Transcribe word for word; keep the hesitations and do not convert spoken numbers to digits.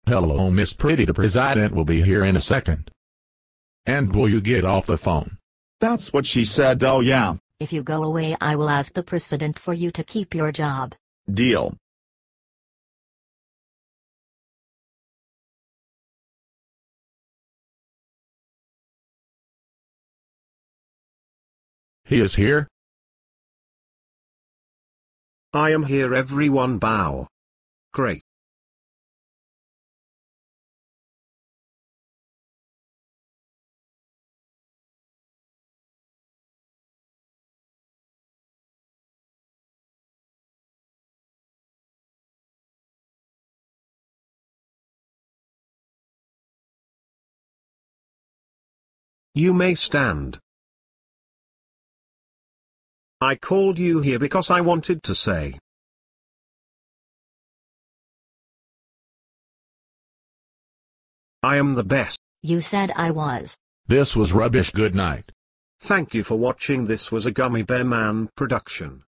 Hello, Miss Pretty. The president will be here in a second. And will you get off the phone? That's what she said. Oh yeah. If you go away, I will ask the president for you to keep your job. Deal. He is here? I am here. Everyone bow. Great. You may stand. I called you here because I wanted to say. I am the best. You said I was. This was rubbish. Good night. Thank you for watching. This was a Gummy Bear Man production.